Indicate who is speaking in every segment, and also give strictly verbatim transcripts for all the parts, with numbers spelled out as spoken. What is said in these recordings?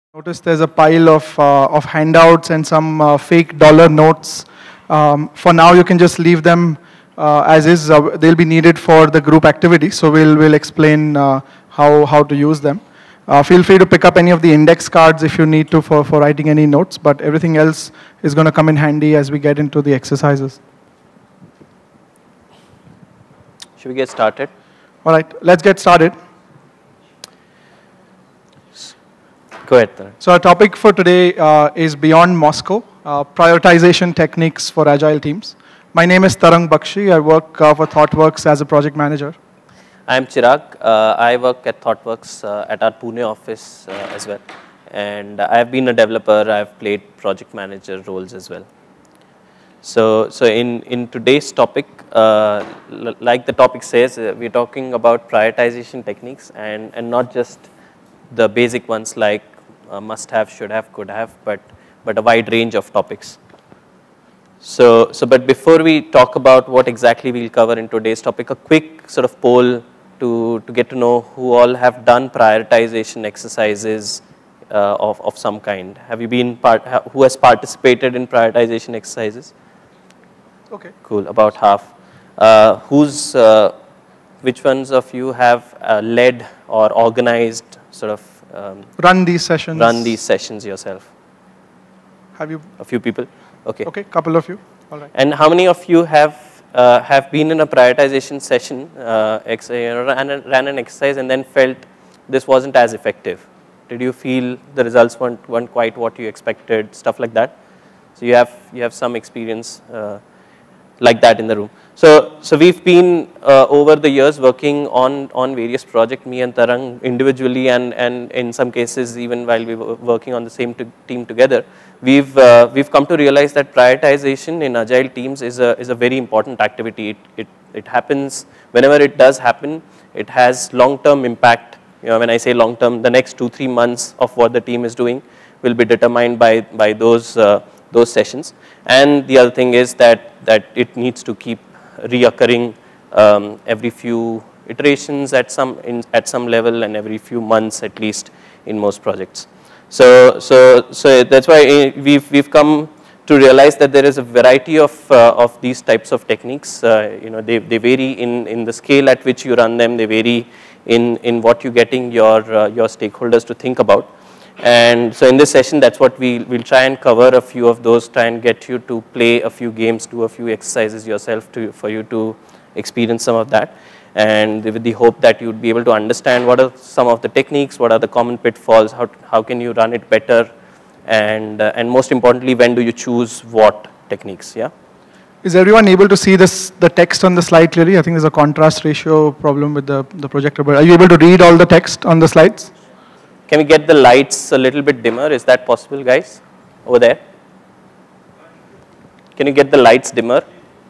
Speaker 1: Notice there's a pile of, uh, of handouts and some uh, fake dollar notes. Um, for now, you can just leave them uh, as is. Uh, they'll be needed for the group activity, so we'll, we'll explain uh, how, how to use them. Uh, feel free to pick up any of the index cards if you need to for, for writing any notes, but everything else is going to come in handy as we get into the exercises.
Speaker 2: Should we get started?
Speaker 1: All right, let's get started.
Speaker 2: Go ahead, Tarang.
Speaker 1: So our topic for today uh, is Beyond Moscow, uh, prioritization techniques for agile teams. My name is Tarang Bakshi. I work uh, for ThoughtWorks as a project manager.
Speaker 2: I'm Chirag. Uh, I work at ThoughtWorks uh, at our Pune office uh, as well. And I've been a developer. I've played project manager roles as well. So, so in, in today's topic, uh, like the topic says, uh, we're talking about prioritization techniques and, and not just the basic ones like uh, must have, should have, could have, but, but a wide range of topics. So, so, but before we talk about what exactly we'll cover in today's topic, a quick sort of poll to, to get to know who all have done prioritization exercises uh, of, of some kind. Have you been part, who has participated in prioritization exercises?
Speaker 1: Okay.
Speaker 2: Cool, about half. Uh, who's, uh, which ones of you have uh, led or organized sort of um,
Speaker 1: run these sessions?
Speaker 2: Run these sessions yourself?
Speaker 1: Have you?
Speaker 2: A few people? Okay.
Speaker 1: Okay, couple of you. All right.
Speaker 2: And how many of you have uh, have been in a prioritization session, uh, ex ran, a, ran an exercise and then felt this wasn't as effective? Did you feel the results weren't, weren't quite what you expected, stuff like that? So you have, you have some experience uh, like that in the room. So, so we've been uh, over the years working on, on various projects, me and Tarang individually and, and in some cases even while we were working on the same team together, we've, uh, we've come to realize that prioritization in agile teams is a, is a very important activity. It, it, it happens, whenever it does happen, it has long-term impact. You know, when I say long-term, the next two, three months of what the team is doing will be determined by, by those, uh, those sessions. And the other thing is that, that it needs to keep reoccurring um, every few iterations at some, in, at some level and every few months at least in most projects. So, so, so that's why we've, we've come to realize that there is a variety of, uh, of these types of techniques. Uh, you know, they, they vary in, in the scale at which you run them, they vary in, in what you're getting your, uh, your stakeholders to think about. And so in this session, that's what we will try and cover a few of those, try and get you to play a few games, do a few exercises yourself to, for you to experience some of that. And with the hope that you'd be able to understand what are some of the techniques, what are the common pitfalls, how, how can you run it better, and, uh, and most importantly, when do you choose what techniques, yeah?
Speaker 1: Is everyone able to see this, the text on the slide clearly? I think there's a contrast ratio problem with the, the projector, but are you able to read all the text on the slides?
Speaker 2: Can we get the lights a little bit dimmer? Is that possible, guys? Over there? Can you get the lights dimmer?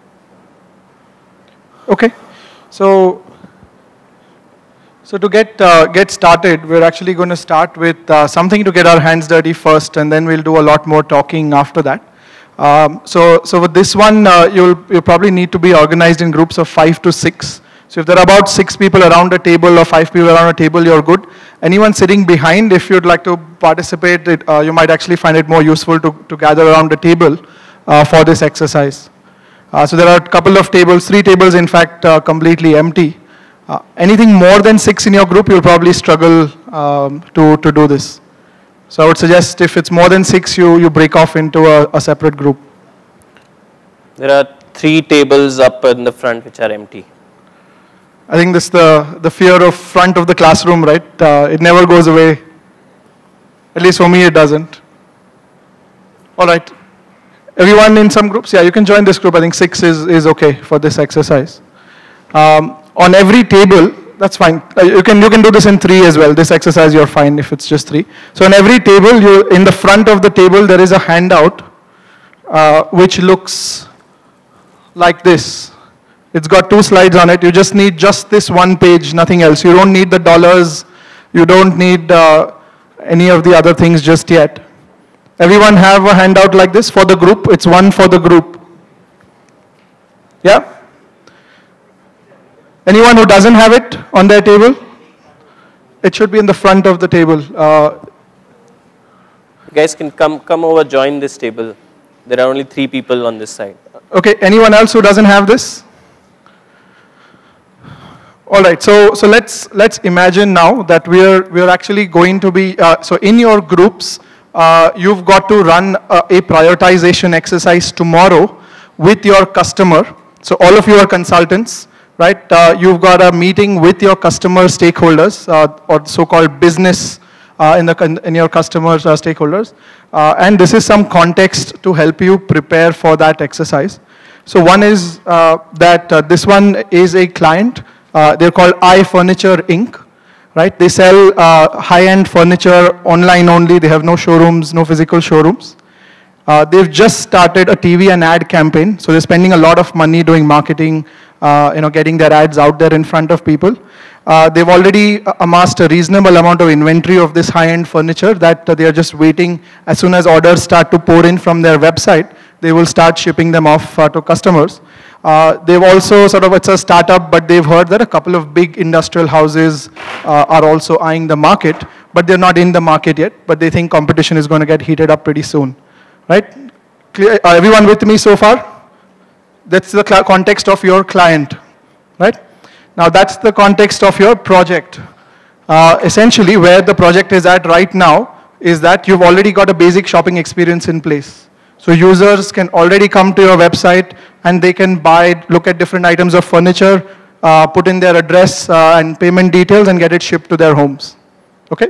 Speaker 1: Okay. So, so to get, uh, get started, we're actually going to start with uh, something to get our hands dirty first, and then we'll do a lot more talking after that. Um, so, so with this one, uh, you'll, you'll probably need to be organized in groups of five to six. So if there are about six people around a table or five people around a table, you're good. Anyone sitting behind, if you'd like to participate, it, uh, you might actually find it more useful to, to gather around the table uh, for this exercise. Uh, so there are a couple of tables, three tables in fact, uh, completely empty. Uh, anything more than six in your group, you'll probably struggle um, to, to do this. So I would suggest if it's more than six, you, you break off into a, a separate group.
Speaker 2: There are three tables up in the front which are empty.
Speaker 1: I think this is the, the fear of front of the classroom, right? Uh, it never goes away. At least for me, it doesn't. All right. Everyone in some groups? Yeah, you can join this group. I think six is, is okay for this exercise. Um, on every table, that's fine. Uh, you, can, you can do this in three as well. This exercise, you're fine if it's just three. So on every table, you, in the front of the table, there is a handout uh, which looks like this. It's got two slides on it. You just need just this one page, nothing else. You don't need the dollars. You don't need uh, any of the other things just yet. Everyone have a handout like this for the group? It's one for the group. Yeah? Anyone who doesn't have it on their table? It should be in the front of the table. Uh,
Speaker 2: You guys can come, come over, join this table. There are only three people on this side.
Speaker 1: Okay, anyone else who doesn't have this? All right, so, so let's, let's imagine now that we're, we're actually going to be, uh, so in your groups, uh, you've got to run a, a prioritization exercise tomorrow with your customer. So all of you are consultants, right? Uh, you've got a meeting with your customer stakeholders, uh, or so-called business uh, in, the, in your customers' uh, stakeholders. Uh, and this is some context to help you prepare for that exercise. So one is uh, that uh, this one is a client. Uh, they're called iFurniture Incorporated, right? They sell uh, high-end furniture online only. They have no showrooms, no physical showrooms. Uh, they've just started a T V and ad campaign, so they're spending a lot of money doing marketing, uh, you know, getting their ads out there in front of people. Uh, they've already amassed a reasonable amount of inventory of this high-end furniture that uh, they're just waiting. As soon as orders start to pour in from their website, they will start shipping them off uh, to customers. Uh, they've also sort of, it's a startup, but they've heard that a couple of big industrial houses uh, are also eyeing the market, but they're not in the market yet, but they think competition is going to get heated up pretty soon. Right? Clear, uh, everyone with me so far? That's the context of your client, right? Now that's the context of your project. Uh, essentially, where the project is at right now is that you've already got a basic shopping experience in place. So users can already come to your website and they can buy, look at different items of furniture, uh, put in their address uh, and payment details and get it shipped to their homes, okay?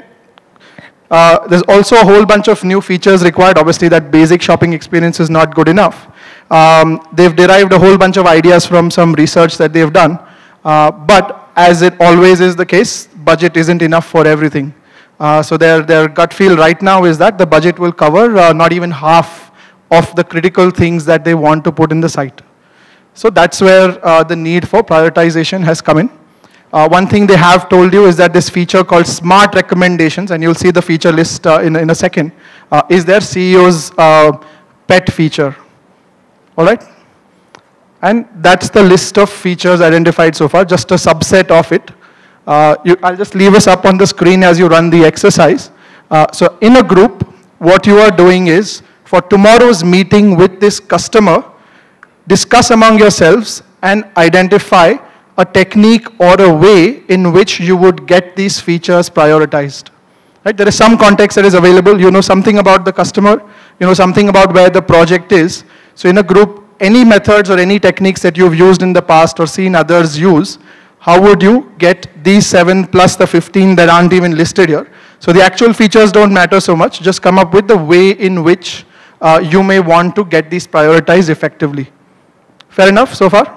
Speaker 1: Uh, there's also a whole bunch of new features required. Obviously, that basic shopping experience is not good enough. Um, they've derived a whole bunch of ideas from some research that they've done. Uh, but as it always is the case, budget isn't enough for everything. Uh, so their, their gut feel right now is that the budget will cover uh, not even half of the critical things that they want to put in the site. So that's where uh, the need for prioritization has come in. Uh, one thing they have told you is that this feature called Smart Recommendations, and you'll see the feature list uh, in, in a second, uh, is their C E O's uh, pet feature. All right? And that's the list of features identified so far, just a subset of it. Uh, you, I'll just leave us up on the screen as you run the exercise. Uh, so in a group, what you are doing is, for tomorrow's meeting with this customer, discuss among yourselves and identify a technique or a way in which you would get these features prioritized. Right? There is some context that is available. You know something about the customer. You know something about where the project is. So in a group, any methods or any techniques that you've used in the past or seen others use, how would you get these seven plus the fifteen that aren't even listed here? So the actual features don't matter so much. Just come up with the way in which uh, you may want to get these prioritized effectively. Fair enough so far?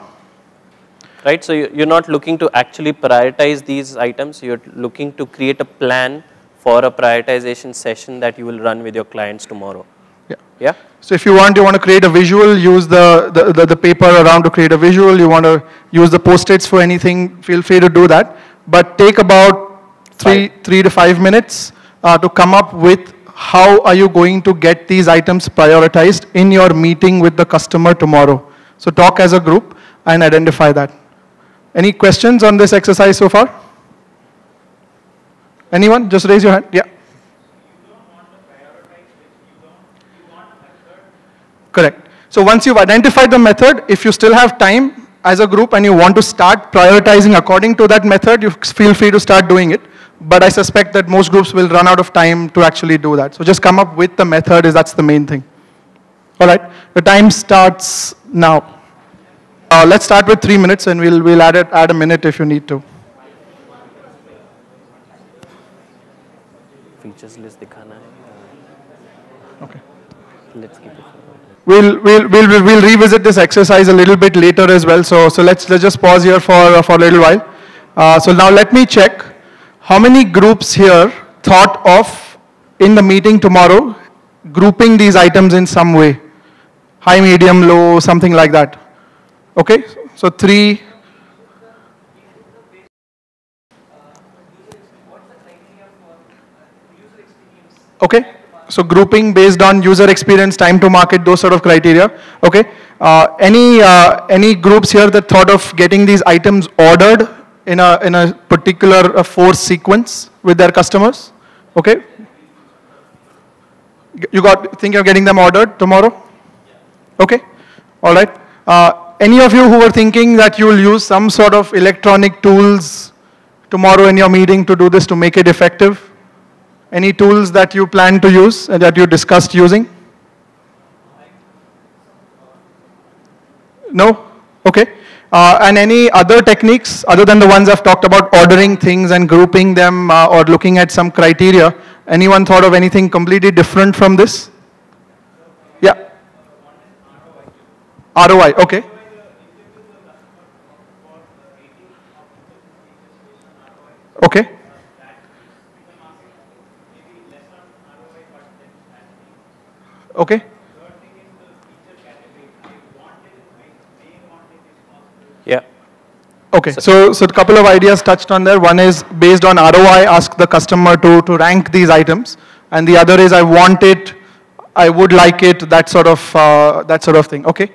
Speaker 2: Right, so you're not looking to actually prioritize these items, you're looking to create a plan for a prioritization session that you will run with your clients tomorrow.
Speaker 1: Yeah.
Speaker 2: Yeah?
Speaker 1: So if you want, you want to create a visual, use the, the, the, the paper around to create a visual, you want to use the post-its for anything, feel free to do that. But take about three, three to five minutes uh, to come up with how are you going to get these items prioritized in your meeting with the customer tomorrow. So talk as a group and identify that. Any questions on this exercise so far? Anyone? Just raise your hand. Yeah. Correct. So once you've identified the method, if you still have time as a group and you want to start prioritizing according to that method, you feel free to start doing it. But I suspect that most groups will run out of time to actually do that. So just come up with the method, is that's the main thing. All right. The time starts now. Uh, let's start with three minutes and we'll, we'll add, it, add a minute if you need to.
Speaker 2: Features list dikhana hai.
Speaker 1: Okay.
Speaker 2: Let's keep it.
Speaker 1: We'll, we'll, we'll, we'll revisit this exercise a little bit later as well. So, so let's, let's just pause here for, uh, for a little while. Uh, so now let me check how many groups here thought of in the meeting tomorrow grouping these items in some way. High, medium, low, something like that. Okay, so three. Okay, so grouping based on user experience, time to market, those sort of criteria. Okay, uh, any uh, any groups here that thought of getting these items ordered in a in a particular uh, force sequence with their customers? Okay. You got, think you're getting them ordered tomorrow? Yeah. Okay, all right. Uh, any of you who were thinking that you will use some sort of electronic tools tomorrow in your meeting to do this, to make it effective? Any tools that you plan to use and that you discussed using? No? Okay. Uh, and any other techniques other than the ones I've talked about, ordering things and grouping them uh, or looking at some criteria? Anyone thought of anything completely different from this? Yeah. R O I, okay. Okay. Okay.
Speaker 2: Yeah.
Speaker 1: Okay, so, so a couple of ideas touched on there. One is based on R O I, ask the customer to, to rank these items. And the other is I want it, I would like it, that sort of, uh, that sort of thing. Okay.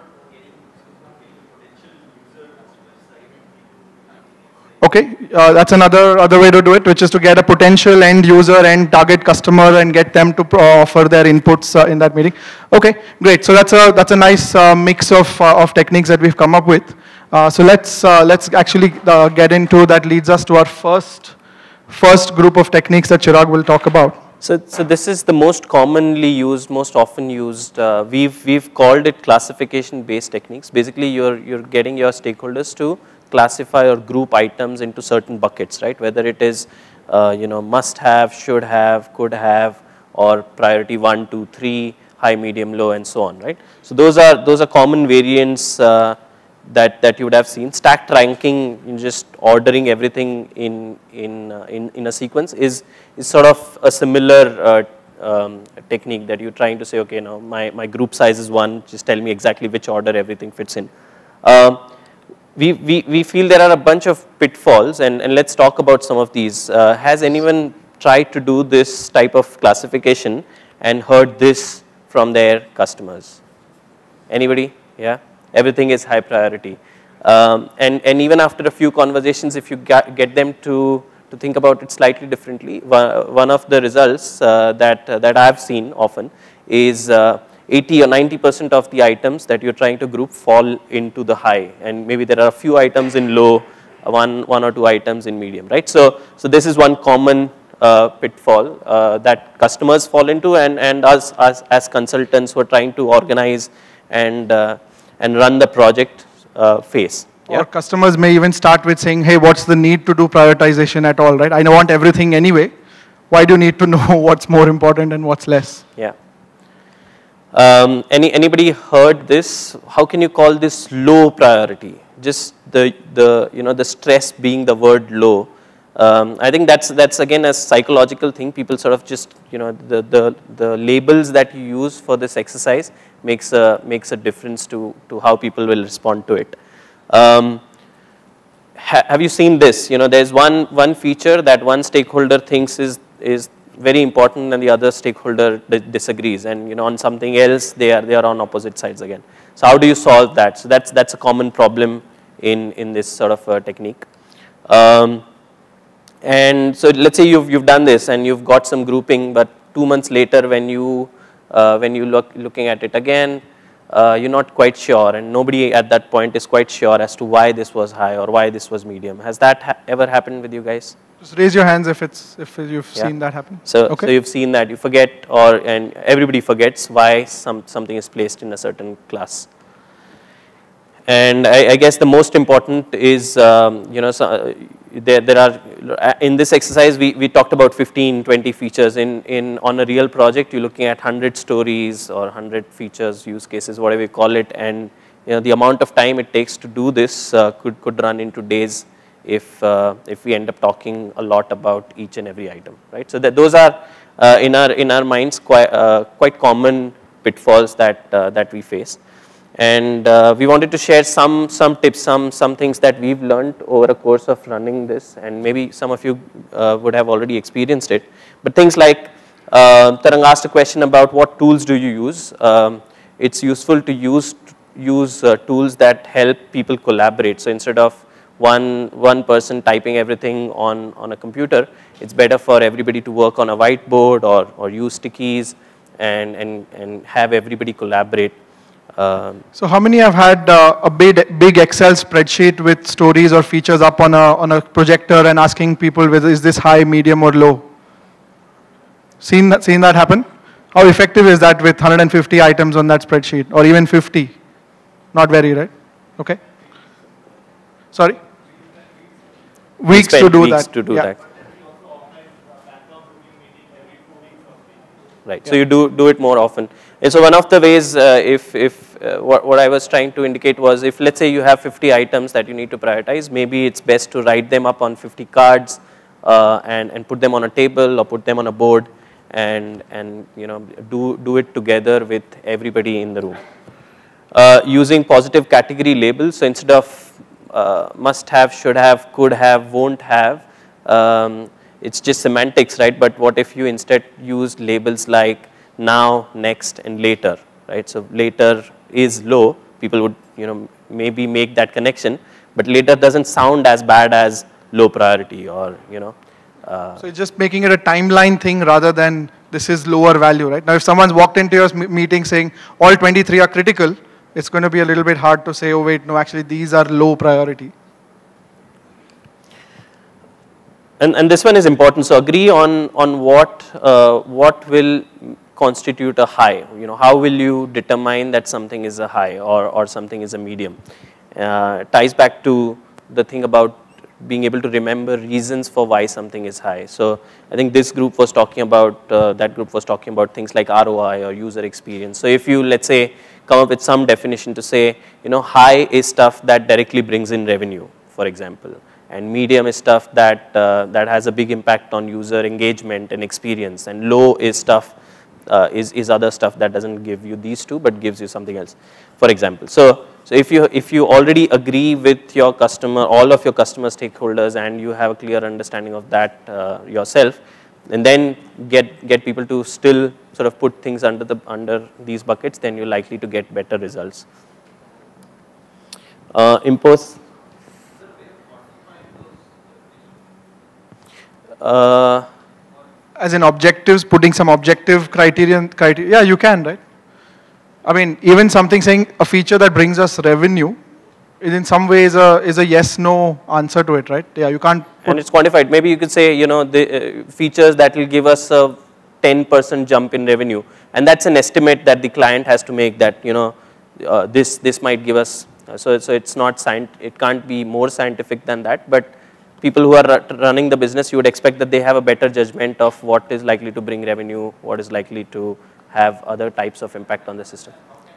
Speaker 1: Okay, uh, that's another other way to do it, which is to get a potential end user and target customer and get them to uh, offer their inputs uh, in that meeting. Okay, great. So that's a that's a nice uh, mix of uh, of techniques that we've come up with. Uh, so let's uh, let's actually uh, get into that. Leads us to our first first group of techniques that Chirag will talk about.
Speaker 2: So, so this is the most commonly used, most often used. Uh, we've we've called it classification-based techniques. Basically, you're you're getting your stakeholders to classify or group items into certain buckets, right? Whether it is, uh, you know, must have, should have, could have, or priority one, two, three, high, medium, low, and so on, right? So those are those are common variants uh, that that you would have seen. Stacked ranking, in just ordering everything in in uh, in in a sequence, is is sort of a similar uh, um, technique that you're trying to say, okay, now my my group size is one. Just tell me exactly which order everything fits in. Um, We, we, we feel there are a bunch of pitfalls, and, and let's talk about some of these. Uh, has anyone tried to do this type of classification and heard this from their customers? Anybody? Yeah? Everything is high priority. Um, and, and even after a few conversations, if you get, get them to, to think about it slightly differently, one, one of the results uh, that, uh, that I've seen often is uh, eighty or ninety percent of the items that you're trying to group fall into the high, and maybe there are a few items in low, one, one or two items in medium, right? So, so this is one common uh, pitfall uh, that customers fall into, and, and us, us as consultants who are trying to organize and, uh, and run the project uh, face. Yeah?
Speaker 1: Or customers may even start with saying, hey, what's the need to do prioritization at all, right? I want everything anyway. Why do you need to know what's more important and what's less?
Speaker 2: Yeah. Um, any anybody heard this? How can you call this low priority? Just the the you know the stress being the word low. Um, I think that's that's again a psychological thing. People sort of just you know the the the labels that you use for this exercise makes a makes a difference to to how people will respond to it. Um, ha, have you seen this? You know, there's one one feature that one stakeholder thinks is is very important and the other stakeholder disagrees, and you know on something else they are they are on opposite sides again. So how do you solve that? So that's that's a common problem in in this sort of uh, technique. Um, and so let's say you've you've done this and you've got some grouping, but two months later when you uh, when you look looking at it again, uh, you're not quite sure, and nobody at that point is quite sure as to why this was high or why this was medium. Has that ha ever happened with you guys?
Speaker 1: Just raise your hands if it's if you've
Speaker 2: yeah.
Speaker 1: seen that happen.
Speaker 2: So,
Speaker 1: okay.
Speaker 2: so you've seen that, you forget, or and everybody forgets why some something is placed in a certain class. And I, I guess the most important is um, you know so, uh, there there are in this exercise we we talked about fifteen, twenty features. In in on a real project you're looking at one hundred stories or one hundred features, use cases, whatever you call it, and you know the amount of time it takes to do this uh, could could run into days if uh, if we end up talking a lot about each and every item, right? So that those are uh, in our in our minds quite uh, quite common pitfalls that uh, that we face, and uh, we wanted to share some some tips, some some things that we've learned over a course of running this, and maybe some of you uh, would have already experienced it. But things like uh, Tarang asked a question about what tools do you use. Um, it's useful to use use uh, tools that help people collaborate. So instead of one one person typing everything on on a computer, it's better for everybody to work on a whiteboard or or use stickies and, and, and have everybody collaborate. Um,
Speaker 1: so how many have had uh, a big, big Excel spreadsheet with stories or features up on a, on a projector and asking people whether is this high, medium or low? Seen that, seen that happen? How effective is that with one hundred fifty items on that spreadsheet, or even fifty? Not very, right? Okay. Sorry? Weeks to do
Speaker 2: weeks
Speaker 1: that.
Speaker 2: to do
Speaker 1: yeah.
Speaker 2: that. Right. So you do do it more often. And so one of the ways, uh, if if uh, what what I was trying to indicate was, if let's say you have fifty items that you need to prioritize, maybe it's best to write them up on fifty cards uh, and and put them on a table or put them on a board, and and you know do do it together with everybody in the room. Uh, using positive category labels, so instead of uh, must have, should have, could have, won't have. Um, It's just semantics, right? But what if you instead used labels like now, next, and later, right? So later is low. People would, you know, maybe make that connection, but later doesn't sound as bad as low priority, or you know. Uh,
Speaker 1: so it's just making it a timeline thing rather than this is lower value, right? Now, if someone's walked into your meeting saying all twenty-three are critical, it's going to be a little bit hard to say, oh wait, no, actually these are low priority.
Speaker 2: And, and this one is important. So agree on on what uh, what will constitute a high. You know, how will you determine that something is a high or or something is a medium? Uh, ties back to the thing about being able to remember reasons for why something is high. So I think this group was talking about uh, that group was talking about things like R O I or user experience. So if you, let's say, come up with some definition to say, you know, high is stuff that directly brings in revenue, for example. And medium is stuff that uh, that has a big impact on user engagement and experience, and low is stuff uh, is is other stuff that doesn't give you these two but gives you something else, for example. So so if you if you already agree with your customer, all of your customer stakeholders, and you have a clear understanding of that uh, yourself, and then get get people to still sort of put things under the under these buckets, then you're likely to get better results. Uh, impose. Uh,
Speaker 1: As in objectives, putting some objective criterion, criteria, yeah, you can, right? I mean, even something saying a feature that brings us revenue is in some ways a, is a yes-no answer to it, right? Yeah, you can't.
Speaker 2: And it's quantified. Maybe you could say, you know, the uh, features that will give us a ten percent jump in revenue, and that's an estimate that the client has to make. That, you know, uh, this this might give us. Uh, so so it's not scient. It can't be more scientific than that, but people who are running the business, you would expect that they have a better judgment of what is likely to bring revenue, what is likely to have other types of impact on the system.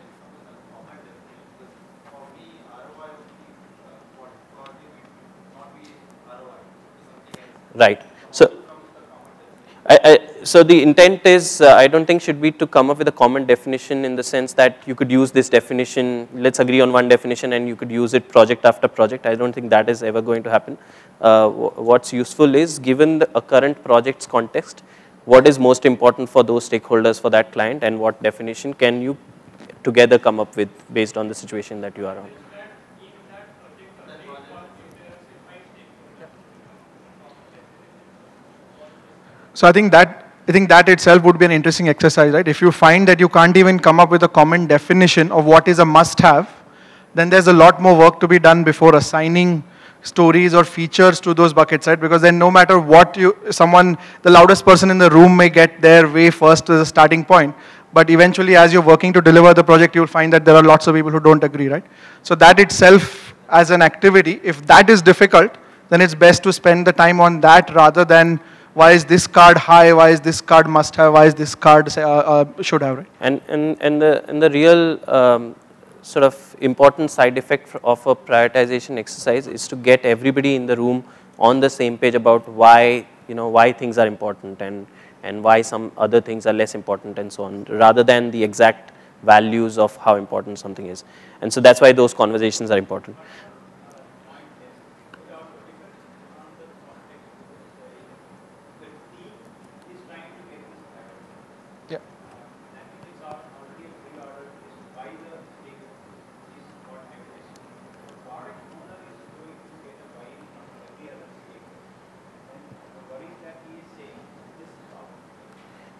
Speaker 2: Right. So, I, I, so the intent is, uh, I don't think should be to come up with a common definition, in the sense that you could use this definition, let's agree on one definition and you could use it project after project. I don't think that is ever going to happen. Uh, what's useful is, given the, a current project's context, what is most important for those stakeholders for that client, and what definition can you together come up with based on the situation that you are on.
Speaker 1: So I think that I think that itself would be an interesting exercise, right? If you find that you can't even come up with a common definition of what is a must-have, then there's a lot more work to be done before assigning stories or features to those buckets, right? Because then no matter what you, someone, the loudest person in the room may get their way first to the starting point, but eventually as you're working to deliver the project, you'll find that there are lots of people who don't agree, right? So that itself as an activity, if that is difficult, then it's best to spend the time on that rather than why is this card high, why is this card must have, why is this card uh, uh, should have, right?
Speaker 2: And, and, and, the, and the real um, sort of important side effect of a prioritization exercise is to get everybody in the room on the same page about why, you know, why things are important, and, and why some other things are less important, and so on, rather than the exact values of how important something is. And so that's why those conversations are important.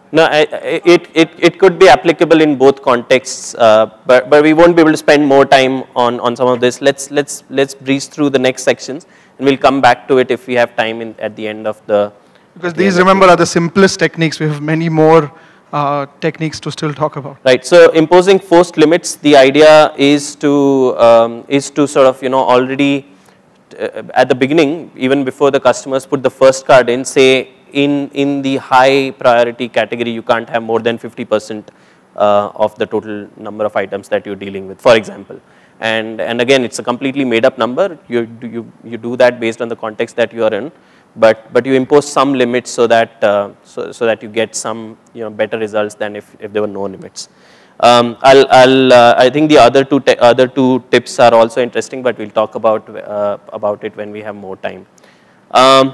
Speaker 2: No, I, I, it, it, it could be applicable in both contexts, uh, but, but we won't be able to spend more time on, on some of this. Let's, let's, let's breeze through the next sections, and we'll come back to it if we have time in, at the end of the...
Speaker 1: Because these, remember, are the simplest techniques. We have many more uh, techniques to still talk about.
Speaker 2: Right, so imposing forced limits, the idea is to, um, is to sort of, you know, already uh, at the beginning, even before the customers put the first card in, say, in, in the high priority category, you can't have more than fifty percent uh, of the total number of items that you're dealing with, for example. And, and again, it's a completely made up number. You, you, you do that based on the context that you are in, but, but you impose some limits so that, uh, so, so that you get some, you know, better results than if, if there were no limits. Um, I'll, I'll, uh, I think the other two, other two tips are also interesting, but we'll talk about, uh, about it when we have more time. Um,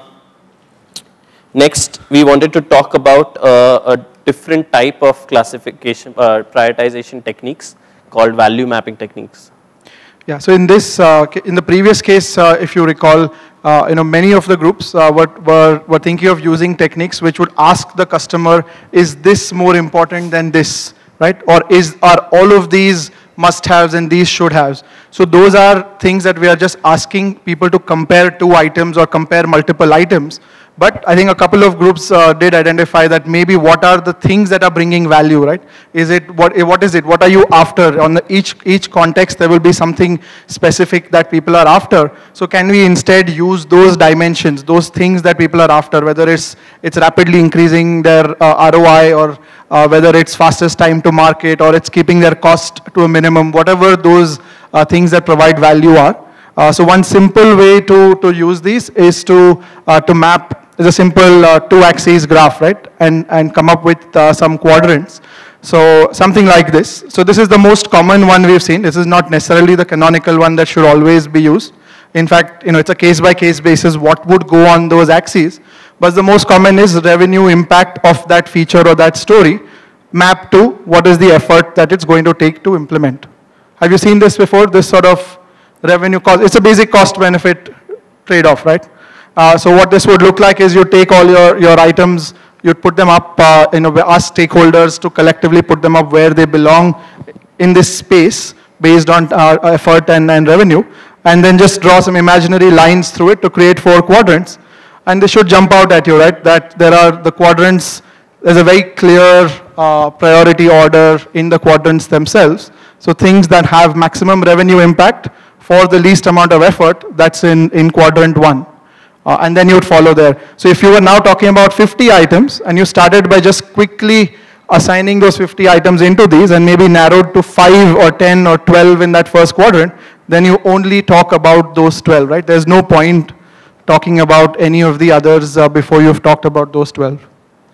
Speaker 2: Next, we wanted to talk about uh, a different type of classification, uh, prioritization techniques called value mapping techniques.
Speaker 1: Yeah, so in this, uh, in the previous case, uh, if you recall, uh, you know, many of the groups uh, were, were, were thinking of using techniques which would ask the customer, is this more important than this, right? Or is, are all of these must-haves and these should-haves? So those are things that we are just asking people to compare two items or compare multiple items. But I think a couple of groups uh, did identify that maybe what are the things that are bringing value, right? Is it, what, what is it? What are you after? On the each, each context, there will be something specific that people are after. So can we instead use those dimensions, those things that people are after, whether it's, it's rapidly increasing their uh, R O I, or uh, whether it's fastest time to market, or it's keeping their cost to a minimum, whatever those uh, things that provide value are. Uh, so one simple way to, to use these is to, uh, to map is a simple uh, two-axis graph, right? And, and come up with uh, some quadrants. So something like this. So this is the most common one we've seen. This is not necessarily the canonical one that should always be used. In fact, you know, it's a case-by-case basis what would go on those axes. But the most common is revenue impact of that feature or that story mapped to what is the effort that it's going to take to implement. Have you seen this before? This sort of revenue cost. It's a basic cost-benefit trade-off, right? Uh, so what this would look like is you take all your, your items, you put them up, uh, you know, ask stakeholders to collectively put them up where they belong in this space based on uh, effort and, and revenue, and then just draw some imaginary lines through it to create four quadrants. And this should jump out at you, right? That there are the quadrants, there's a very clear uh, priority order in the quadrants themselves. So things that have maximum revenue impact for the least amount of effort, that's in, in quadrant one. Uh, and then you would follow there. So if you were now talking about fifty items, and you started by just quickly assigning those fifty items into these, and maybe narrowed to five or ten or twelve in that first quadrant, then you only talk about those twelve, right? There's no point talking about any of the others uh, before you've talked about those twelve.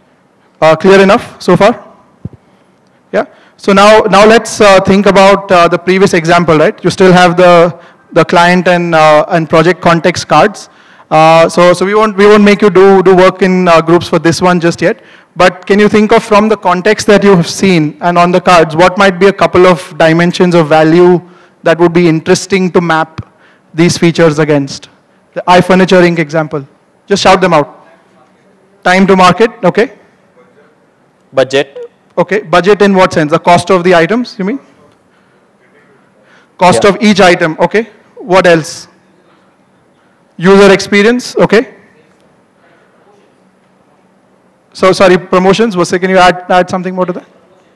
Speaker 1: Uh, clear enough so far? Yeah? So now, now let's uh, think about uh, the previous example, right? You still have the, the client and, uh, and project context cards. Uh, so, so we won't, we won't make you do, do work in uh, groups for this one just yet. But can you think of, from the context that you have seen and on the cards, what might be a couple of dimensions of value that would be interesting to map these features against? The iFurniture Incorporated example. Just shout them out. Time to market, okay.
Speaker 2: Budget.
Speaker 1: Okay, budget in what sense? The cost of the items, you mean? Cost yeah. of each item, okay. What else? User experience, okay. So, sorry, promotions, was can you add, add something more to that?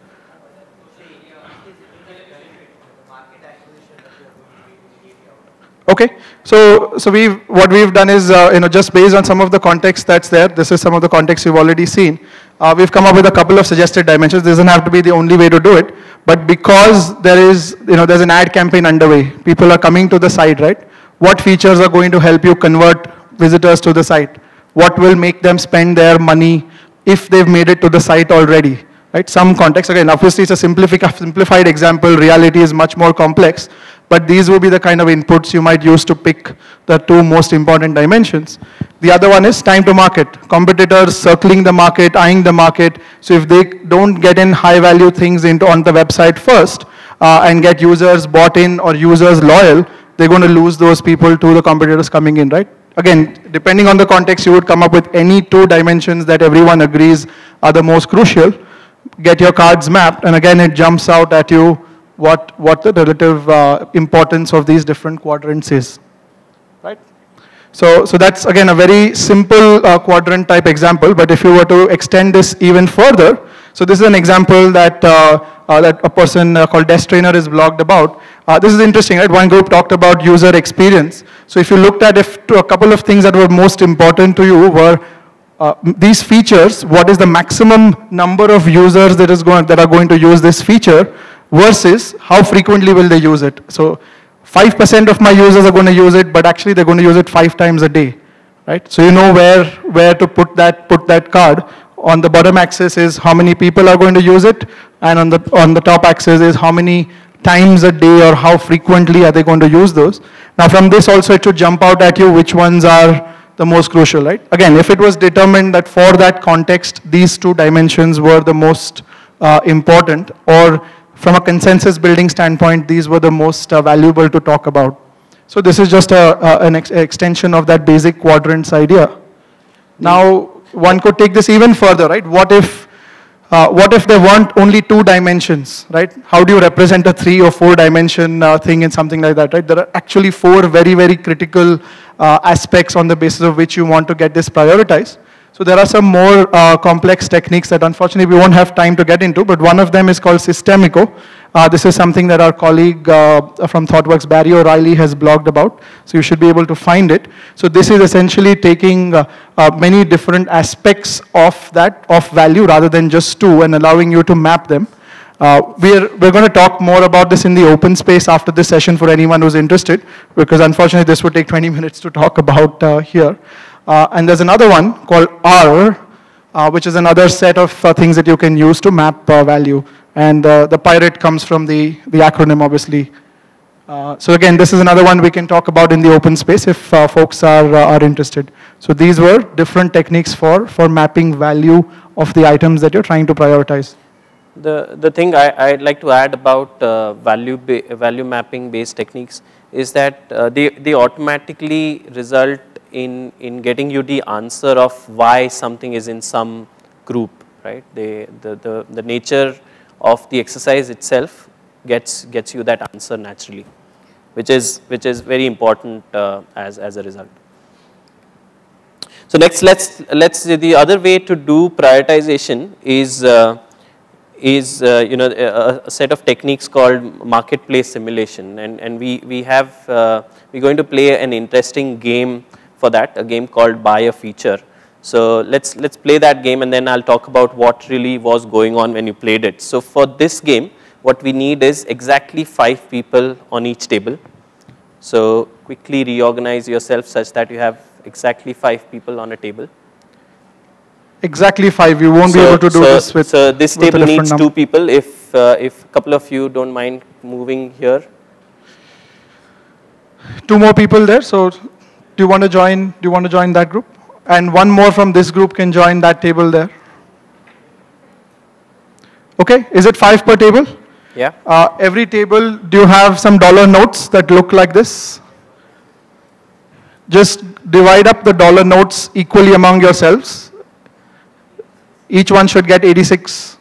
Speaker 1: Okay, so, so we've, what we've done is, uh, you know, just based on some of the context that's there, this is some of the context you've already seen, uh, we've come up with a couple of suggested dimensions. This doesn't have to be the only way to do it, but because there is, you know, there's an ad campaign underway, people are coming to the site, right? What features are going to help you convert visitors to the site? What will make them spend their money if they've made it to the site already? Right? Some context, again, obviously it's a simplified example, reality is much more complex, but these will be the kind of inputs you might use to pick the two most important dimensions. The other one is time to market. Competitors circling the market, eyeing the market, so if they don't get in high value things into on the website first uh, and get users bought in or users loyal, they're going to lose those people to the competitors coming in, right? Again, depending on the context, you would come up with any two dimensions that everyone agrees are the most crucial, get your cards mapped, and again, it jumps out at you what, what the relative uh, importance of these different quadrants is, right? So, so that's, again, a very simple uh, quadrant type example, but if you were to extend this even further, so this is an example that, uh, uh, that a person uh, called Desk Trainer is blogged about. Uh, this is interesting, right? One group talked about user experience. So if you looked at if to a couple of things that were most important to you were uh, these features, what is the maximum number of users that is going that are going to use this feature versus how frequently will they use it. So five percent of my users are going to use it, but actually they're going to use it five times a day, right? So you know where, where to put that, put that card. On the bottom axis is how many people are going to use it, and on the, on the top axis is how many times a day or how frequently are they going to use those. Now from this also it should jump out at you which ones are the most crucial, right? Again, if it was determined that for that context, these two dimensions were the most uh, important, or from a consensus building standpoint, these were the most uh, valuable to talk about. So this is just a, uh, an ex extension of that basic quadrants idea. Now, one could take this even further, right? What if, uh, what if there weren't only two dimensions, right? How do you represent a three or four dimension uh, thing in something like that, right? There are actually four very, very critical uh, aspects on the basis of which you want to get this prioritized. So there are some more uh, complex techniques that unfortunately we won't have time to get into, but one of them is called Systemico. Uh, this is something that our colleague uh, from ThoughtWorks, Barry O'Reilly, has blogged about. So you should be able to find it. So this is essentially taking uh, uh, many different aspects of that, of value, rather than just two, and allowing you to map them. Uh, we're we're going to talk more about this in the open space after this session for anyone who's interested, because unfortunately this would take twenty minutes to talk about uh, here. Uh, and there's another one called R, uh, which is another set of uh, things that you can use to map uh, value. And uh, the pirate comes from the, the acronym, obviously. Uh, so again, this is another one we can talk about in the open space if uh, folks are, uh, are interested. So these were different techniques for, for mapping value of the items that you're trying to prioritize.
Speaker 2: The, the thing I, I'd like to add about uh, value, value mapping based techniques is that uh, they, they automatically result in, in getting you the answer of why something is in some group, right? They, the, the, the nature of the exercise itself gets, gets you that answer naturally, which is, which is very important uh, as, as a result. So next, let's, let's, the other way to do prioritization is, uh, is uh, you know, a, a set of techniques called marketplace simulation, and, and we, we have, uh, we're going to play an interesting game for that, a game called Buy a Feature. So let's, let's play that game, and then I'll talk about what really was going on when you played it. So for this game, what we need is exactly five people on each table. So quickly reorganize yourself such that you have exactly five people on a table.
Speaker 1: Exactly five, you won't
Speaker 2: so,
Speaker 1: be able to do
Speaker 2: so,
Speaker 1: this with
Speaker 2: So this
Speaker 1: with
Speaker 2: table needs
Speaker 1: number.
Speaker 2: two people. If, uh, if a couple of you don't mind moving here.
Speaker 1: Two more people there, so do you want to join, do you want to join that group? And one more from this group can join that table there. Okay, is it five per table?
Speaker 2: Yeah.
Speaker 1: Uh, every table, do you have some dollar notes that look like this? Just divide up the dollar notes equally among yourselves. Each one should get eighty-six.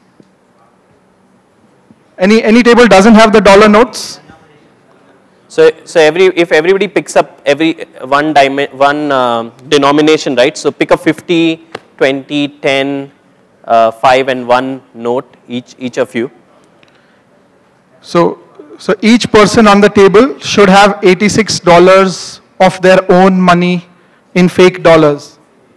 Speaker 1: Any, any table doesn't have the dollar notes?
Speaker 2: So, so every, if everybody picks up every one, one uh, denomination, right? So pick up fifty, twenty, ten, uh, five and one note, each, each of you.
Speaker 1: So, so each person on the table should have eighty-six dollars of their own money in fake dollars.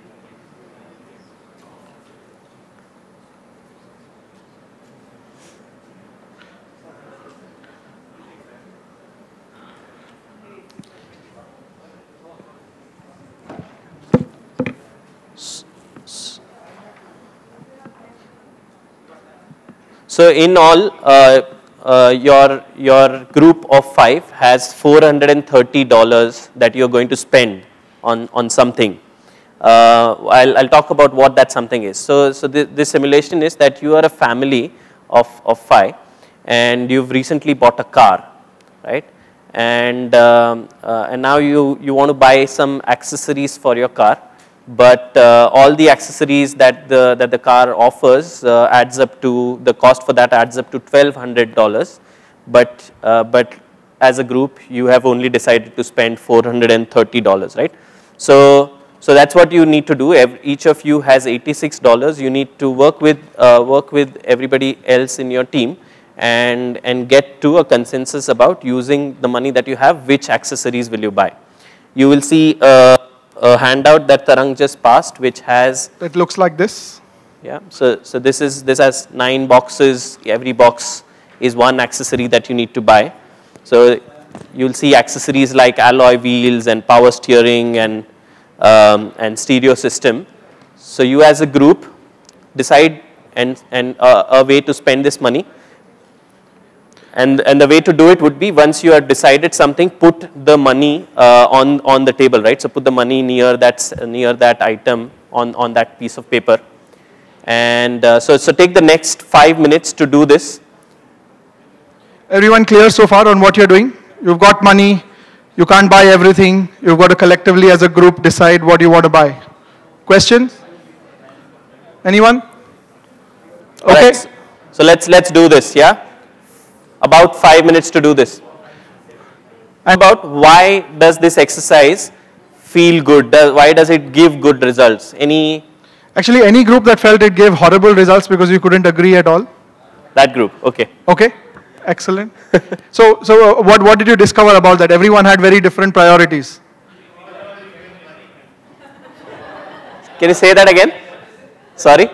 Speaker 1: So in all, uh, uh, your, your group of five has four hundred thirty dollars that you're going to spend on, on something. Uh, I'll, I'll talk about what that something is. So, so this, this simulation is that you are a family of, of five and you've recently bought a car, right?
Speaker 2: and um, uh, and now you you want to buy some accessories for your car, but uh, all the accessories that the that the car offers uh, adds up to the cost for that adds up to twelve hundred dollars, but uh, but as a group you have only decided to spend four hundred thirty dollars, right? So so that's what you need to do. Every, each of you has eighty-six dollars. You need to work with uh, work with everybody else in your team and and get to a consensus about using the money that you have, which accessories will you buy. You will see a, a handout that Tarang just passed, which has,
Speaker 1: it looks like this.
Speaker 2: Yeah, so so this is this has nine boxes. Every box is one accessory that you need to buy. So you'll see accessories like alloy wheels and power steering and um, and stereo system. So you as a group decide and and uh, a way to spend this money. And, and the way to do it would be, once you have decided something, put the money uh, on, on the table, right? So put the money near that, near that item on, on that piece of paper. And uh, so, so take the next five minutes to do this.
Speaker 1: Everyone clear so far on what you're doing? You've got money, you can't buy everything, you've got to collectively as a group decide what you want to buy. Questions? Anyone? Okay.
Speaker 2: Right. So let's, let's do this, yeah? About five minutes to do this. About why does this exercise feel good? Does, why does it give good results? Any?
Speaker 1: Actually, any group that felt it gave horrible results because you couldn't agree at all?
Speaker 2: That group, okay.
Speaker 1: Okay, excellent. so, so uh, what, what did you discover about that? Everyone had very different priorities.
Speaker 2: Can you say that again? Sorry?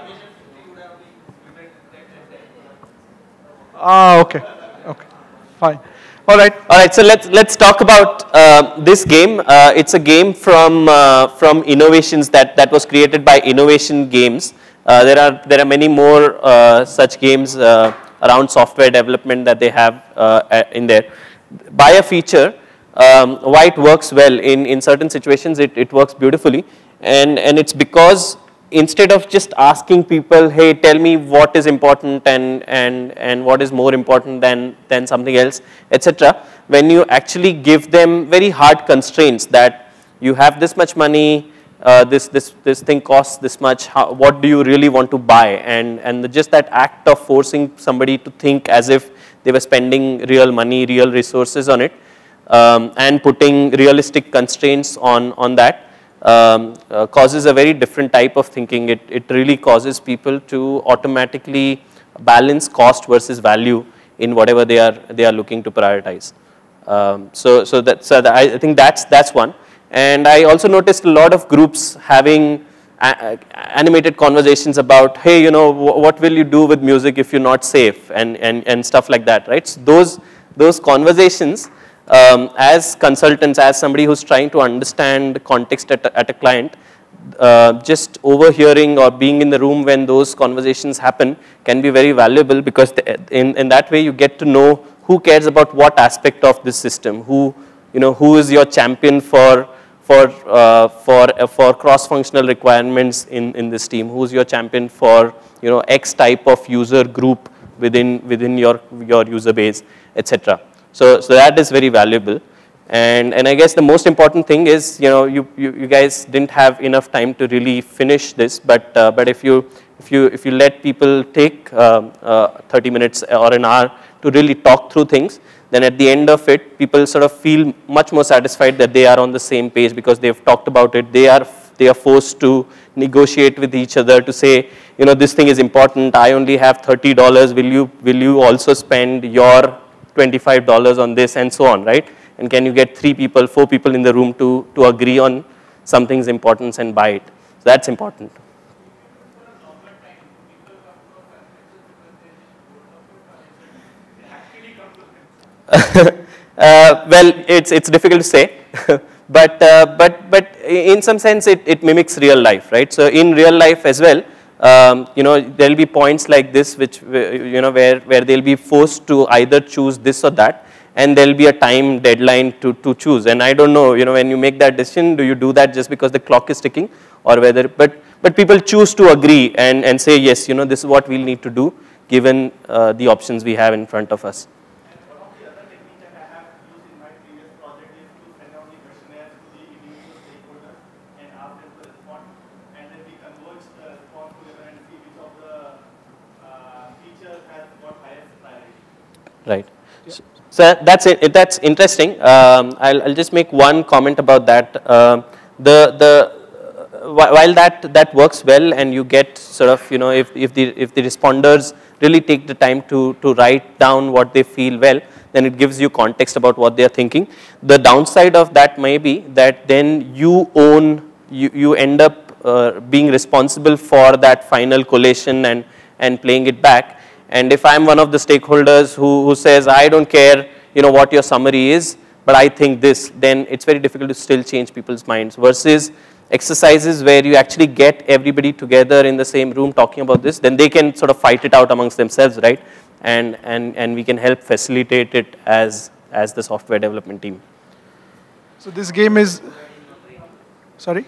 Speaker 1: Ah, okay. Okay, fine. All right.
Speaker 2: All right. So let's let's talk about uh, this game. Uh, it's a game from uh, from Innovations that that was created by Innovation Games. Uh, there are there are many more uh, such games uh, around software development that they have uh, in there. By a feature, um, why it works well in in certain situations, it it works beautifully, and and it's because instead of just asking people, hey, tell me what is important and, and, and what is more important than, than something else, et cetera, when you actually give them very hard constraints that you have this much money, uh, this, this, this thing costs this much, how, what do you really want to buy? And, and the, just that act of forcing somebody to think as if they were spending real money, real resources on it, um, and putting realistic constraints on, on that, Um, uh, causes a very different type of thinking. It, it really causes people to automatically balance cost versus value in whatever they are they are looking to prioritize. Um, so so that so that I think that's that's one. And I also noticed a lot of groups having a, a, animated conversations about, hey, you know, what will you do with music if you're not safe, and and and stuff like that, right? So those those conversations. Um, as consultants, as somebody who's trying to understand context at a, at a client, uh, just overhearing or being in the room when those conversations happen can be very valuable, because the, in, in that way you get to know who cares about what aspect of this system, who, you know, who is your champion for, for, uh, for, uh, for cross-functional requirements in, in this team, who's your champion for, you know, X type of user group within, within your, your user base, et cetera. So, so that is very valuable, and and I guess the most important thing is, you know, you you, you guys didn't have enough time to really finish this, but uh, but if you if you if you let people take um, uh, thirty minutes or an hour to really talk through things, then at the end of it, people sort of feel much more satisfied that they are on the same page because they've talked about it. They are they are forced to negotiate with each other to say, you know, this thing is important. I only have thirty dollars. Will you will you also spend your twenty-five dollars on this, and so on, right? And can you get three people, four people in the room to, to agree on something's importance and buy it? So that's important. uh, well, it's, it's difficult to say, but, uh, but, but in some sense it, it mimics real life, right? So in real life as well, Um, you know, there'll be points like this which, you know, where, where they'll be forced to either choose this or that, and there'll be a time deadline to, to choose. And I don't know, you know, when you make that decision, do you do that just because the clock is ticking, or whether, but, but people choose to agree and, and say, yes, you know, this is what we'll need to do given uh, the options we have in front of us. Right. Yeah. So, so that's it. That's interesting. Um, I'll, I'll just make one comment about that. Uh, the the uh, while that that works well, and you get sort of, you know, if if the if the responders really take the time to to write down what they feel well, then it gives you context about what they are thinking. The downside of that may be that then you own you you end up uh, being responsible for that final collation and and playing it back. And if I'm one of the stakeholders who, who says, I don't care, you know, what your summary is, but I think this, then it's very difficult to still change people's minds, versus exercises where you actually get everybody together in the same room talking about this, then they can sort of fight it out amongst themselves, right? And, and, and we can help facilitate it as, as the software development team.
Speaker 1: So this game is, sorry?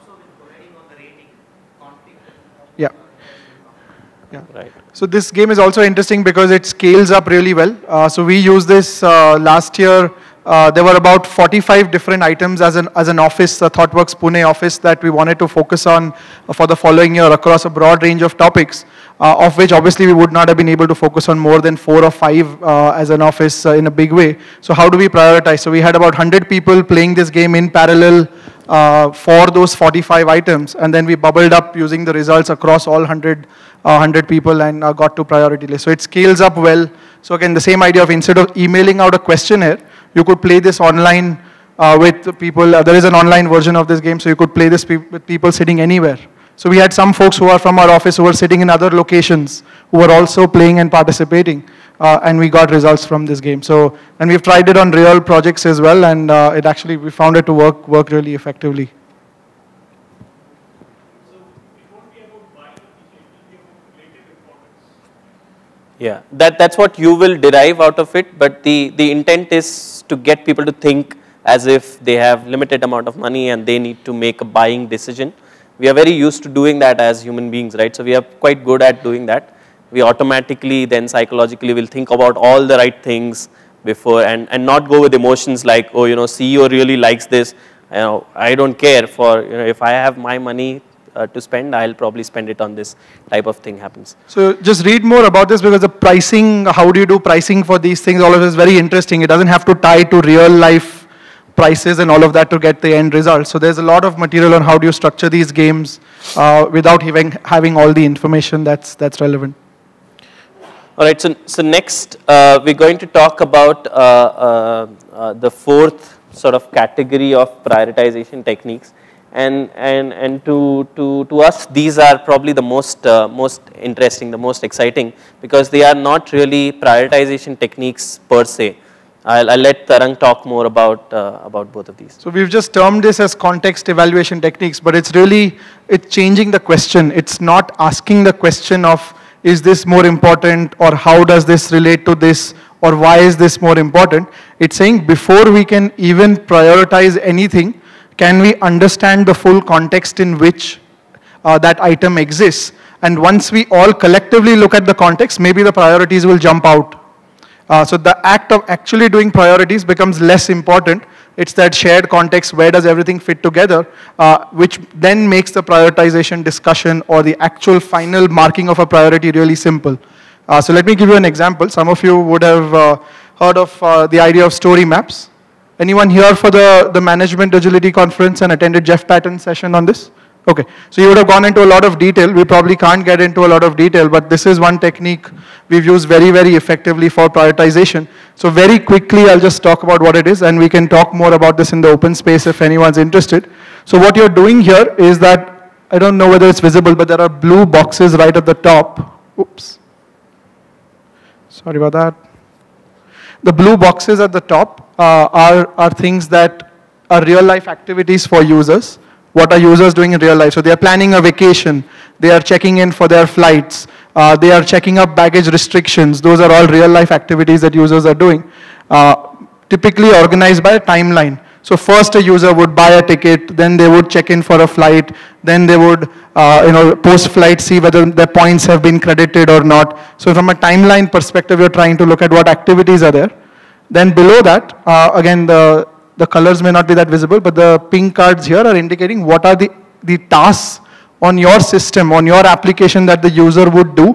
Speaker 1: Yeah. Yeah.
Speaker 2: Right.
Speaker 1: So this game is also interesting because it scales up really well. Uh, so we used this uh, last year. Uh, there were about forty-five different items as an, as an office, the ThoughtWorks Pune office, that we wanted to focus on for the following year across a broad range of topics, uh, of which obviously we would not have been able to focus on more than four or five uh, as an office uh, in a big way. So how do we prioritize? So we had about one hundred people playing this game in parallel uh, for those forty-five items, and then we bubbled up using the results across all one hundred, uh, one hundred people and uh, got to priority list. So it scales up well. So again, the same idea of instead of emailing out a questionnaire, you could play this online uh, with people. Uh, there is an online version of this game, so you could play this pe with people sitting anywhere. So we had some folks who are from our office who were sitting in other locations who were also playing and participating, uh, and we got results from this game. So, and we've tried it on real projects as well, and uh, it actually, we found it to work, work really effectively.
Speaker 2: Yeah, that, that's what you will derive out of it, but the, the intent is to get people to think as if they have limited amount of money and they need to make a buying decision. We are very used to doing that as human beings, right? So we are quite good at doing that. We automatically then psychologically will think about all the right things before and, and not go with emotions like, oh, you know, C E O really likes this. You know, I don't care for, you know, if I have my money Uh, to spend, I'll probably spend it on this type of thing happens.
Speaker 1: So just read more about this, because the pricing, how do you do pricing for these things, all of this is very interesting. It doesn't have to tie to real life prices and all of that to get the end result. So there's a lot of material on how do you structure these games uh, without having, having all the information that's, that's relevant.
Speaker 2: All right, so, so next uh, we're going to talk about uh, uh, uh, the fourth sort of category of prioritization techniques. And, and, and to, to, to us, these are probably the most, uh, most interesting, the most exciting, because they are not really prioritization techniques per se. I'll, I'll let Tarang talk more about, uh, about both of these.
Speaker 1: So we've just termed this as context evaluation techniques, but it's really, it's changing the question. It's not asking the question of, is this more important, or how does this relate to this, or why is this more important? It's saying before we can even prioritize anything, can we understand the full context in which uh, that item exists? And once we all collectively look at the context, maybe the priorities will jump out. Uh, so the act of actually doing priorities becomes less important. It's that shared context, where does everything fit together, uh, which then makes the prioritization discussion or the actual final marking of a priority really simple. Uh, so let me give you an example. Some of you would have uh, heard of uh, the idea of story maps. Anyone here for the, the Management Agility Conference and attended Jeff Patton's session on this? Okay, so you would have gone into a lot of detail. We probably can't get into a lot of detail, but this is one technique we've used very, very effectively for prioritization. So very quickly, I'll just talk about what it is, and we can talk more about this in the open space if anyone's interested. So what you're doing here is that, I don't know whether it's visible, but there are blue boxes right at the top. Oops. Sorry about that. The blue boxes at the top uh, are, are things that are real life activities for users. What are users doing in real life? So they are planning a vacation, they are checking in for their flights, uh, they are checking up baggage restrictions. Those are all real life activities that users are doing, uh, typically organized by a timeline. So first a user would buy a ticket, then they would check in for a flight, then they would uh, you know, post-flight see whether their points have been credited or not. So from a timeline perspective, you're trying to look at what activities are there. Then below that, uh, again, the, the colors may not be that visible, but the pink cards here are indicating what are the, the tasks on your system, on your application that the user would do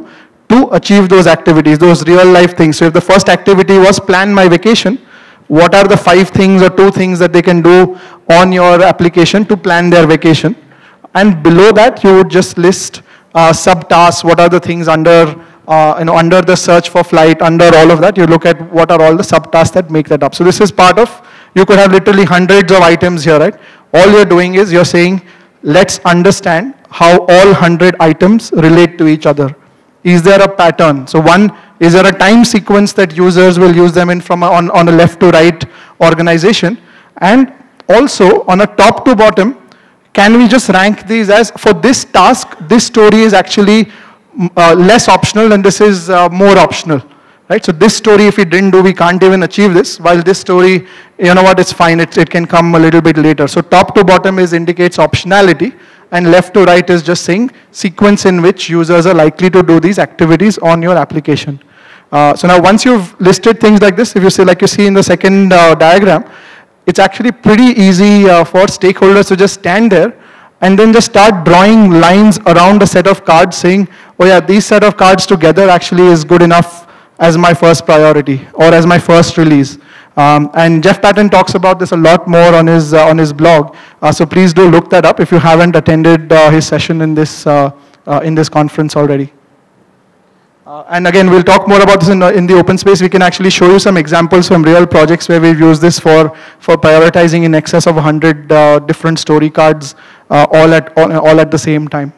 Speaker 1: to achieve those activities, those real life things. So if the first activity was plan my vacation, what are the five things or two things that they can do on your application to plan their vacation? And below that, you would just list uh, sub-tasks, what are the things under, uh, you know, under the search for flight, under all of that, you look at what are all the sub-tasks that make that up. So this is part of, you could have literally hundreds of items here, right? All you're doing is you're saying, let's understand how all one hundred items relate to each other. Is there a pattern? So one, is there a time sequence that users will use them in from a, on, on a left to right organization? And also, on a top to bottom, can we just rank these as, for this task, this story is actually uh, less optional and this is uh, more optional, right? So this story, if we didn't do, we can't even achieve this, while this story, you know what, it's fine, it, it can come a little bit later. So top to bottom is indicates optionality, and left to right is just saying sequence in which users are likely to do these activities on your application. Uh, so now once you've listed things like this, if you see, like you see in the second uh, diagram, it's actually pretty easy uh, for stakeholders to just stand there and then just start drawing lines around a set of cards saying, oh yeah, these set of cards together actually is good enough as my first priority or as my first release. Um, and Jeff Patton talks about this a lot more on his, uh, on his blog. Uh, so please do look that up if you haven't attended uh, his session in this, uh, uh, in this conference already. Uh, and again, we'll talk more about this in, uh, in the open space. We can actually show you some examples from real projects where we've used this for, for prioritizing in excess of one hundred uh, different story cards uh, all, at, all, all at the same time.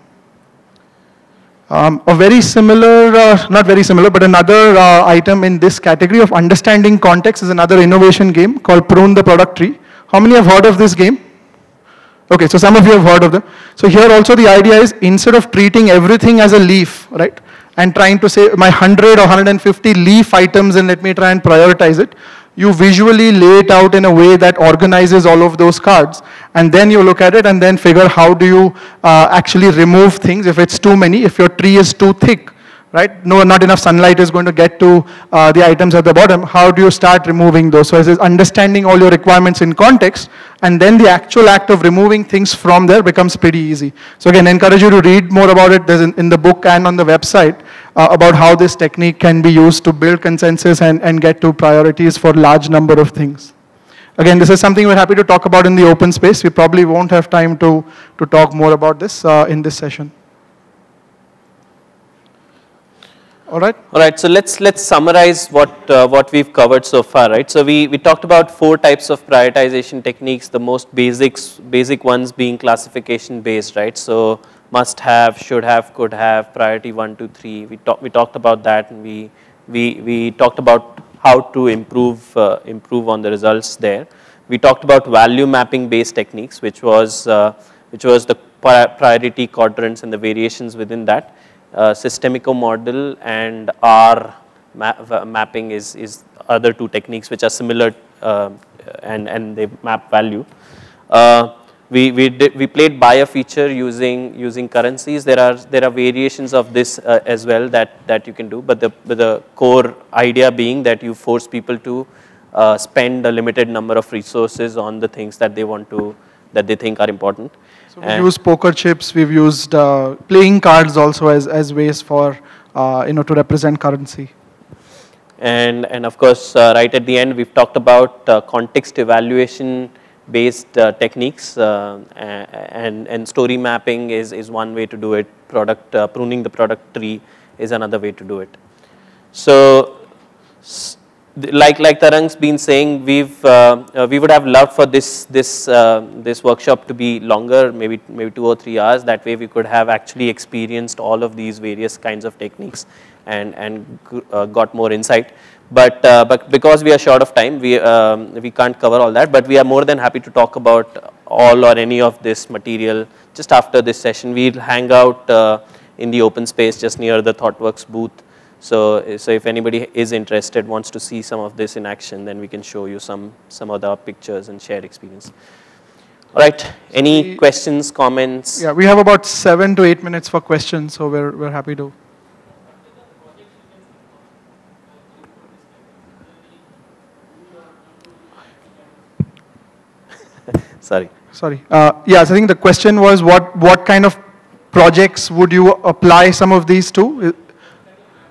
Speaker 1: Um, a very similar, uh, not very similar, but another uh, item in this category of understanding context is another innovation game called Prune the Product Tree. How many have heard of this game? Okay, so some of you have heard of them. So here also the idea is instead of treating everything as a leaf, right, and trying to say my one hundred or one hundred fifty leaf items and let me try and prioritize it, you visually lay it out in a way that organizes all of those cards, and then you look at it and then figure how do you uh, actually remove things if it's too many, if your tree is too thick, right? No, not enough sunlight is going to get to uh, the items at the bottom. How do you start removing those? So it is understanding all your requirements in context, and then the actual act of removing things from there becomes pretty easy. So again, I encourage you to read more about it. There's in, in the book and on the website uh, about how this technique can be used to build consensus and, and get to priorities for large number of things. Again, this is something we're happy to talk about in the open space. We probably won't have time to, to talk more about this uh, in this session. All right.
Speaker 2: All right. So let's let's summarize what uh, what we've covered so far. Right. So we we talked about four types of prioritization techniques. The most basics basic ones being classification based. Right. So must have, should have, could have, priority one, two, three. We talked we talked about that, and we we we talked about how to improve uh, improve on the results there. We talked about value mapping based techniques, which was uh, which was the priority quadrants and the variations within that. Uh, Systemico model and R map, mapping is, is other two techniques which are similar uh, and, and they map value. Uh, we, we, did, we played buyer feature using, using currencies. There are, there are variations of this uh, as well that, that you can do, but the, but the core idea being that you force people to uh, spend a limited number of resources on the things that they want to, that they think are important.
Speaker 1: So we've used poker chips, we've used uh, playing cards also as, as ways for, uh, you know, to represent currency.
Speaker 2: And, and of course, uh, right at the end, we've talked about uh, context evaluation based uh, techniques uh, and, and story mapping is, is one way to do it. Product, uh, pruning the product tree is another way to do it. So, like like Tarang's been saying, we've uh, uh, we would have loved for this this uh, this workshop to be longer, maybe maybe two or three hours. That way, we could have actually experienced all of these various kinds of techniques and and uh, got more insight. But uh, but because we are short of time, we um, we can't cover all that. But we are more than happy to talk about all or any of this material just after this session. We'll hang out uh, in the open space just near the ThoughtWorks booth. So, so if anybody is interested, wants to see some of this in action, then we can show you some, some of the pictures and share experience. All right, any so we, questions, comments?
Speaker 1: Yeah, we have about seven to eight minutes for questions, so we're, we're happy to.
Speaker 2: Sorry.
Speaker 1: Sorry. Uh, yeah, so I think the question was what, what kind of projects would you apply some of these to?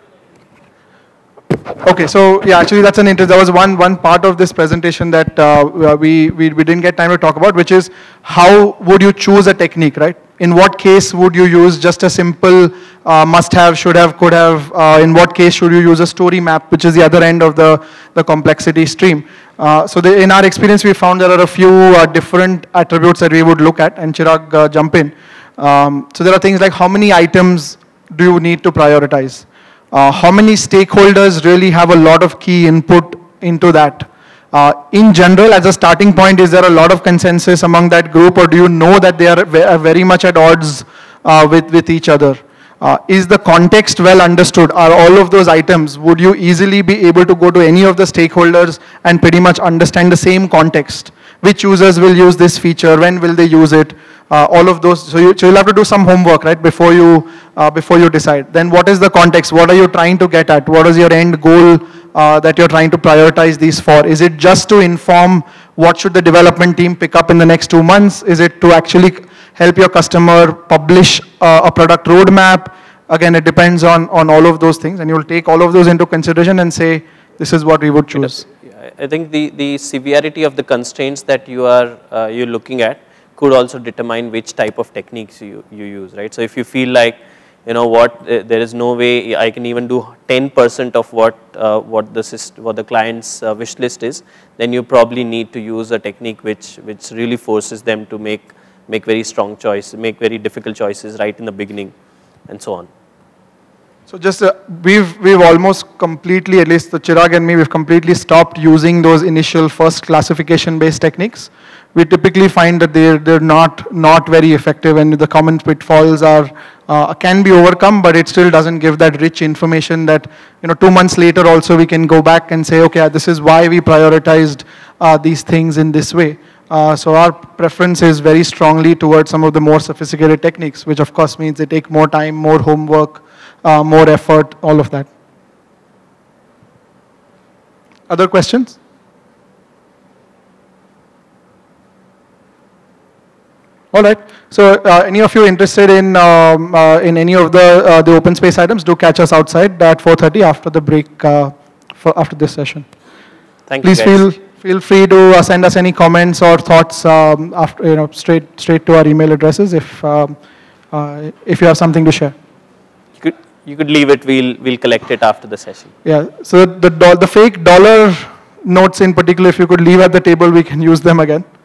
Speaker 1: Okay, so yeah, actually that's an interest. There was one one part of this presentation that uh, we, we we didn't get time to talk about, which is how would you choose a technique, right? In what case would you use just a simple uh, must have, should have, could have? Uh, in what case should you use a story map, which is the other end of the the complexity stream? Uh, so the, in our experience, we found there are a few uh, different attributes that we would look at, and Chirag, uh, jump in. Um, so there are things like how many items do you need to prioritize? Uh, how many stakeholders really have a lot of key input into that? Uh, in general, as a starting point, is there a lot of consensus among that group, or do you know that they are very much at odds uh, with, with each other? Uh, is the context well understood? Are all of those items, would you easily be able to go to any of the stakeholders and pretty much understand the same context? Which users will use this feature? When will they use it? Uh, all of those, so, you, so you'll have to do some homework, right, before you, uh, before you decide. Then what is the context? What are you trying to get at? What is your end goal uh, that you're trying to prioritize these for? Is it just to inform what should the development team pick up in the next two months? Is it to actually help your customer publish uh, a product roadmap? Again, it depends on, on all of those things, and you'll take all of those into consideration and say, this is what we would choose.
Speaker 2: I think the, the severity of the constraints that you are uh, you're looking at could also determine which type of techniques you, you use, right? So if you feel like, you know what, uh, there is no way I can even do ten percent of what uh, what the system, what the client's uh, wish list is, then you probably need to use a technique which which really forces them to make make very strong choices, make very difficult choices right in the beginning, and so on.
Speaker 1: So just uh, we've we've almost completely, at least the Chirag and me, we've completely stopped using those initial first classification based techniques. We typically find that they're they're not not very effective, and the common pitfalls are uh, can be overcome, but it still doesn't give that rich information that, you know, two months later also we can go back and say, okay, this is why we prioritized uh, these things in this way. Uh, so our preference is very strongly towards some of the more sophisticated techniques, which of course means they take more time, more homework, uh, more effort, all of that. Other questions? All right. So uh, any of you interested in um, uh, in any of the uh, the open space items, do catch us outside at four thirty after the break, uh, for after this session.
Speaker 2: Thank
Speaker 1: Please
Speaker 2: you. Please
Speaker 1: feel feel free to uh, send us any comments or thoughts um, after, you know, straight straight to our email addresses if um, uh, if you have something to share.
Speaker 2: You could you could leave it. We'll we'll collect it after the session.
Speaker 1: Yeah. So the the fake dollar notes in particular, if you could leave at the table, we can use them again.